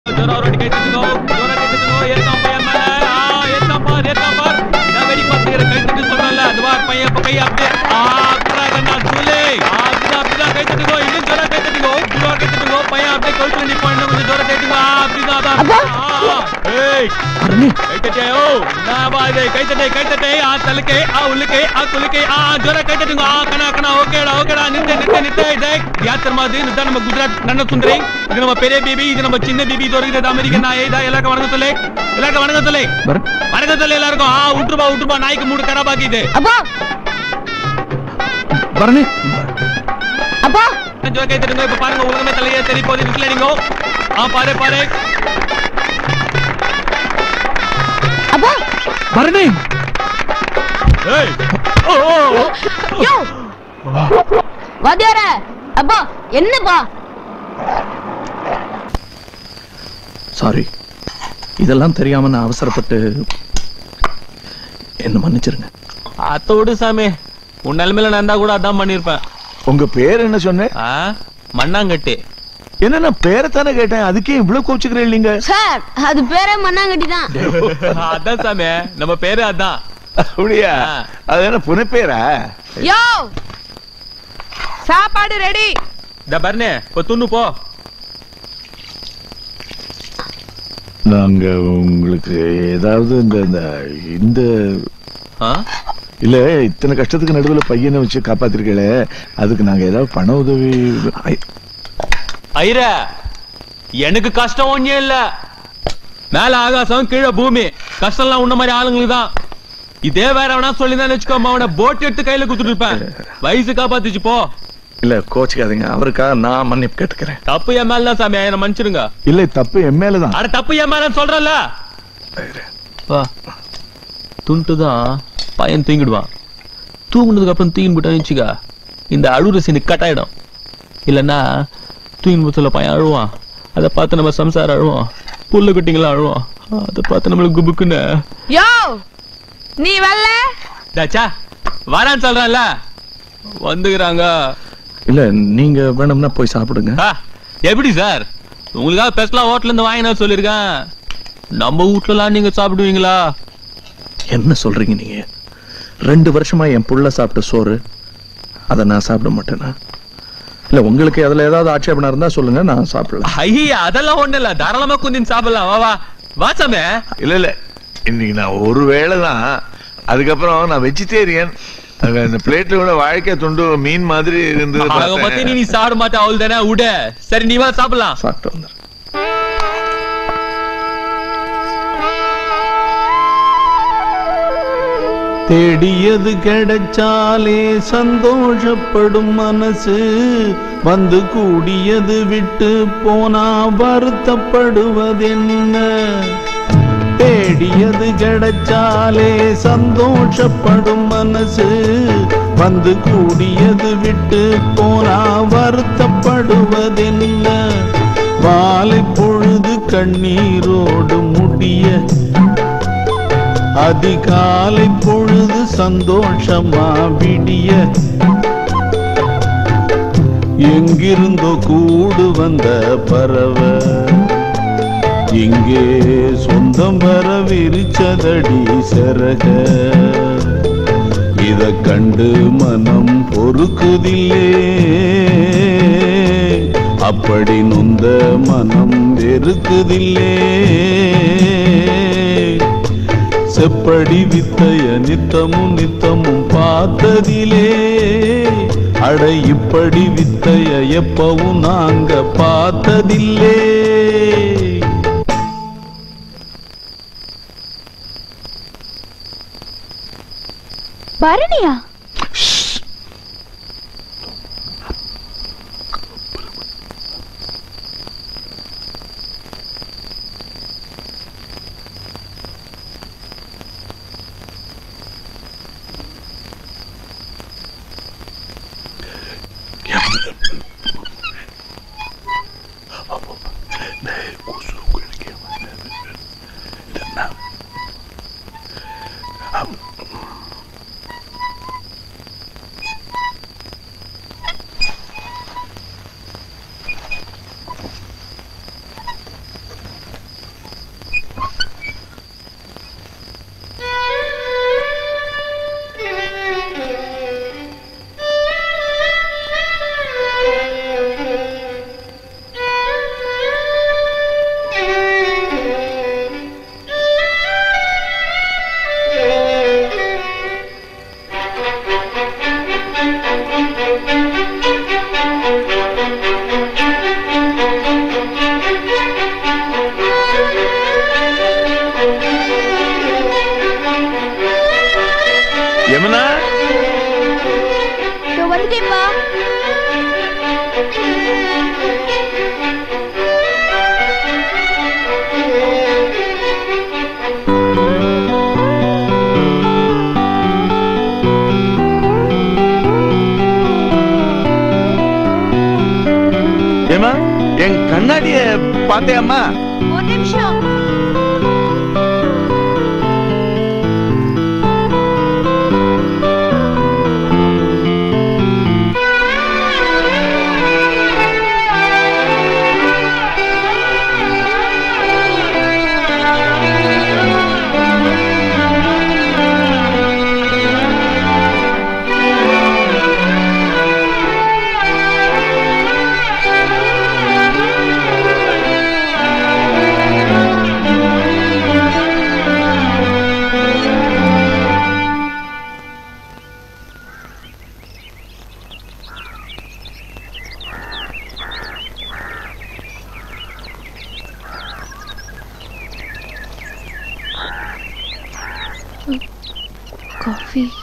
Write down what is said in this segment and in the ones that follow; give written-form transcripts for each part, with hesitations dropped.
जोरा रोटी के चिको जोरा के चिको ஏத்தா பையன் மேல ஏத்தா பார் நான் வெடி பாத்துற கைட்டு சொல்றல அதுவா பையன் பக்கை அப்படியே ஆக்ராகனா சுலே அப்படினா கைட்டு இன்னும் ஜோரா கைட்டு பையன் அப்படியே கவுத்து நீ போய் கொஞ்சம் ஜோரா கைட்டு அப்படிதான் ஏய் அருணி கைட்டு ஓ நான் பாதே கைட்டு தலके உல்லுके குலுके ஜோரா கைட்டு கனா ஓகேடா நிtte டேய் யாத்திரமா இது நம்ம குஜராத் நன்ன சுந்தரி இது நம்ம பெரிய பேபி இது நம்ம சின்ன பேபி இது அமெரிக்கன் நாய் இதா எல்லாருக்கும் வணக்கம் சொல்லே எல்லாருக்கும் உட்ருபா நாய்க்கு மூடு கராபாக்கிது அப்பா பரணி அப்பா जो कहते हैं இப்ப பாருங்க உலகமே தலையே தெரி போகுது விசில் அடிங்கோ பாரு அப்பா பரணி ஏய் யோ வாத்தியாரே அப்பா என்னப்பா சாரி இதெல்லாம் தெரியாம நான் அவசரப்பட்டு என்ன மன்னிச்சிருங்க. அத்தோடு சாமி உன் நிலைமையில நான் கூட அதான் பண்ணிருப்பேன். உங்க பேர் என்ன சொன்ன? மண்ணாங்கட்டி. என்ன நான் பேரை தானே கேட்டேன், அதுக்கே இவ்வளவு கோச்சுக்கிறேன் நீங்க? சார் அது பேரே மண்ணாங்கட்டி தான். அதான் சாமி நம்ம பேரு அதான். அப்படியா? அது என்ன புனை பேரா? யோ சாப்பாடு ரெடி. த பர்னே போ துண்ணு போ. நாங்க உங்களுக்கு ஏதாவது இந்த இல்ல இத்தனை கஷ்டத்துக்கு நடுவில் பையனை வச்சு காப்பாத்திருக்கீங்களே, அதுக்கு நாங்க ஏதாவது பண உதவி? ஐர எனக்கு கஷ்டம் ஒண்ணே இல்ல, மேல ஆகாசம் கீழே பூமி, கஷ்டம் எல்லாம் உன்ன மாதிரி ஆளுங்களுக்கு தான். இதே வேற வேணா சொல்லிதான் வச்சுக்கோ, அவனை போட்டு எடுத்து கையில குடுத்துட்டு இருப்பேன். வயசு காப்பாத்துச்சு போ. இல்ல கோச்சுக்காதீங்க, அவருக்காக நான் மன்னிப்பு கேட்டுக்கிறேன். தப்பு என் மேல தான் சாமி, என்ன மன்னிச்சிருங்க. இல்ல தப்பு என் மேலதான். அட தப்பு என் மேல சொல்றல. துண்டுதான் பையன் தூங்கிடுவான். தூங்குனதுக்கு அப்புறம் தூங்கி போட்டான்னு வச்சுக்கா, இந்த அழுற சீனு கட் ஆயிடும். இல்லன்னா தூங்கி போத்துல பையன் அழுவான், அதை பார்த்து நம்ம சம்சாரம் அழுவோம், புல்லு குட்டிங்களா அழுவோம், அதை பார்த்து நம்மளுக்கு குபுக்குன்னு. யோ நீ வரல தாச்சா வரான்னு சொல்றேன்ல, வந்துக்கிறாங்க. இல்ல நீங்க வேணும்னா போய் சாப்பிடுங்க. எப்படி சார், உங்களுக்காக பெஸ்ட்லாம் ஹோட்டல்ல இருந்து வாங்கினா சொல்லிருக்கேன், நம்ம வீட்டுலாம் நீங்க சாப்பிடுவீங்களா? என்ன சொல்றீங்க நீங்க? 2 வருஷமா என் புள்ள சாப்பிட்ட சோறு அதை நான் சாப்பிட மாட்டேனா? இல்ல உங்களுக்கு அதுல ஏதாவது ஆட்சேபணம் இருந்தா சொல்லுங்க, நான் சாப்பிடலாம். ஐயா அதெல்லாம் ஒண்ணு இல்ல, தாராளமா கொஞ்சம் சாப்பிடலாம். வா வாசாமே. இல்ல இன்னைக்கு நான் ஒரு வேளை தான், அதுக்கப்புறம் நான் வெஜிடேரியன். இந்த பிளேட்ல கூட வாழைக்காய் துண்டு மீன் மாதிரி இருந்தது. நீ சாப்பிட மாட்டே, அவள் தானே விட. சரி நீ வா சாப்பிடலாம். சாப்பிட்டு வந்துரு. தேடியது கிடைச்சாலே சந்தோஷப்படும் மனசு, வந்து கூடியது விட்டு போனா வருத்தப்படுவதென்ன? தேடியது கிடைச்சாலே சந்தோஷப்படும் மனசு, வந்து கூடியது விட்டு போனா வருத்தப்படுவதென்ன? மாலை பொழுது கண்ணீரோடு முடிய, அதிகாலை பொழுது சந்தோஷமா விடிய, எங்கிருந்தோ கூடு வந்த பறவை இங்கே சொந்தம் வர விரிச்சதடி சிறக. இத கண்டு மனம் பொறுக்குதில்லே, அப்படி நொந்த மனம் வெறுக்குதில்லே. செப்படி வித்தைய நித்தமும் நித்தமும் பார்த்ததிலே, அட இப்படி வித்தைய எப்பவும் நாங்க பார்த்ததில்லே. பரணியா? பாத்தியாம்மா? ஒரு நிமிஷம். காஃபி.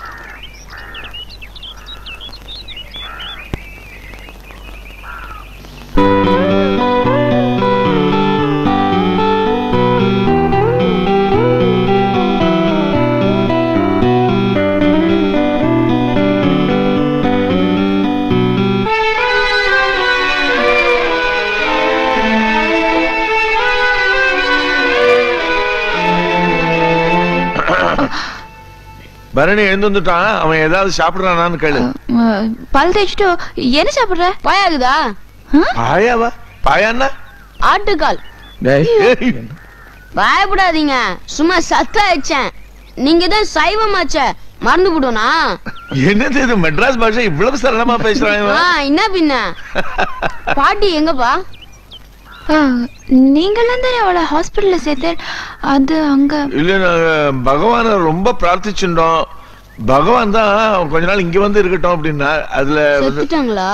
பரணி எழுந்துட்டான். அவன் ஏதாவது சாப்பிடுறானான்னு கேளு. பல் தேய்ச்சிட்டு என்ன சாப்பிடுற? பாயாகுதா? பாயாவா? பாயான்னா ஆட்டுக்கால். டேய், பயப்படாதீங்க, சும்மா சத்தா வச்சேன். நீங்க தான் சைவமாச்ச, மறந்து போடுனா? என்னது இது மெட்ராஸ் பாஷை இவ்வளவு சரளமா பேசுறான்? என்ன பின்ன? பாட்டி எங்கப்பா? நீங்களாம் தானே அவளை ஹாஸ்பிடல்ல சேர்த்த. அது அங்க இல்ல, நாங்க பகவான ரொம்ப பிரார்த்திச்சுட்டோம். பகவான் தான் கொஞ்ச நாள் இங்க வந்து இருக்கட்டும் அப்படின்னா அதுல செத்துட்டாங்களா?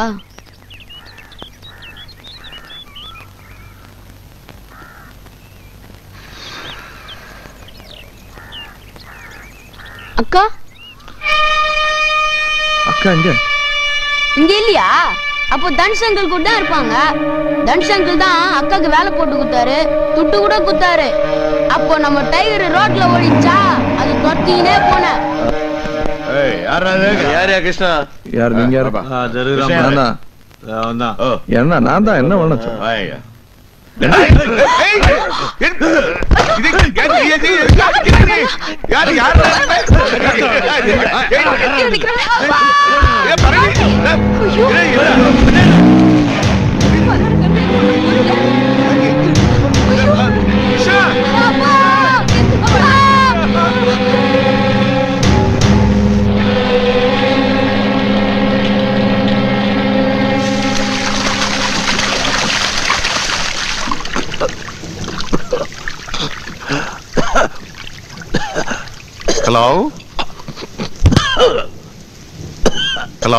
அக்கா அக்கா எங்க? இங்க இல்லையா? அப்போ தனுஷ் அங்கிள் கூட தான் இருப்பாங்க. தனுஷ் அங்கிள் தான் அக்காக்கு வேலை போட்டு குத்தாரு, துட்டு கூட குத்தாரு. அப்போ நம்ம டைகர் ரோட்ல ஓடிச்சா, அது தொத்தினே போன. யாரையா கிருஷ்ணா? யார் நீங்க? யாரு? நான் தான். என்ன நான் தான். என்ன வேணும் சொல்லு. ஹலோ ஹலோ,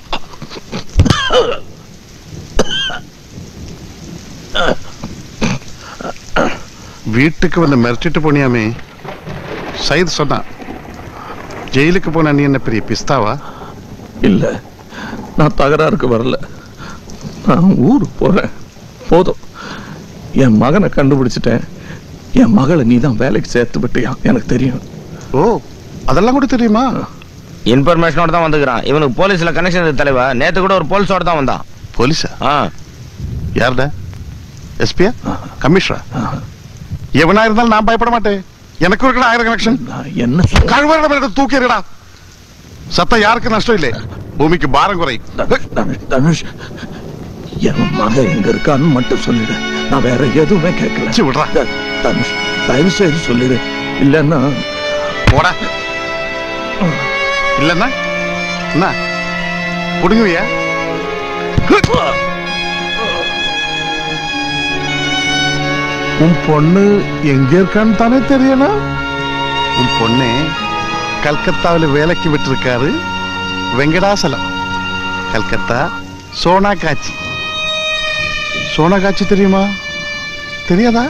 வீட்டுக்கு வந்து மிரட்டிட்டு போனியாமே? சைது சொன்னான். ஜெயிலுக்கு போன நீ என்ன பெரிய பிஸ்தாவா? இல்ல, நான் தகராறுக்கு வரல. நான் ஊருக்கு போறேன். போதும், என் மகனை கண்டுபிடிச்சிட்டேன். என் மகளை நீ தான் வேலைக்கு சேர்த்து விட்டியா? எனக்கு தெரியும். ஓ, அதெல்லாம் கூட தெரியுமா? இன்ஃபர்மேஷனோட தான் வந்துக்கிறான். இவனுக்கு போலீஸ்ல கனெக்ஷன் இருக்கு தலைவா. நேத்து கூட ஒரு போலீஸோட தான் வந்தான். போலீஸா? யாருடா? எஸ்பியா? கமிஷனரா? எவனா இருந்தாலும் நான் பயப்பட மாட்டேன். எனக்கு இருக்கிற 1000 கனெக்ஷன். என்ன கழுவ தூக்கிடா. சத்தம் யாருக்கு நஷ்டம் இல்லை, பூமிக்கு பாரம் குறை. தனுஷ், என் மகன் எங்க இருக்கான்னு மட்டும் சொல்லிடு. நான் வேற எதுவுமே கேட்கல. விடுறா தனுஷ், தயவு செய்து சொல்லிடு. இல்லன்னா போடா. இல்லன்னா என்ன புடுங்குவியா? உன் பொண்ணு எங்க இருக்கான்னு தானே தெரியணும். உன் பொண்ணு கல்கத்தாவில் வேலைக்கு விட்டுருக்காரு. வெங்கடாசலம், கல்கத்தா. சோனா காட்சி. சோனா காட்சி தெரியுமா? தெரியாதா?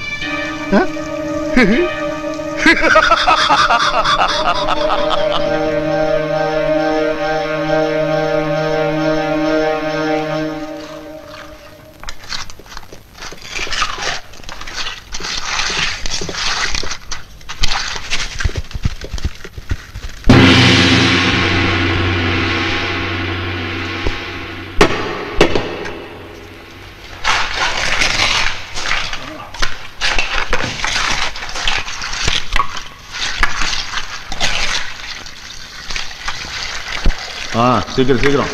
சீக்கிரம் சீக்கிரம்.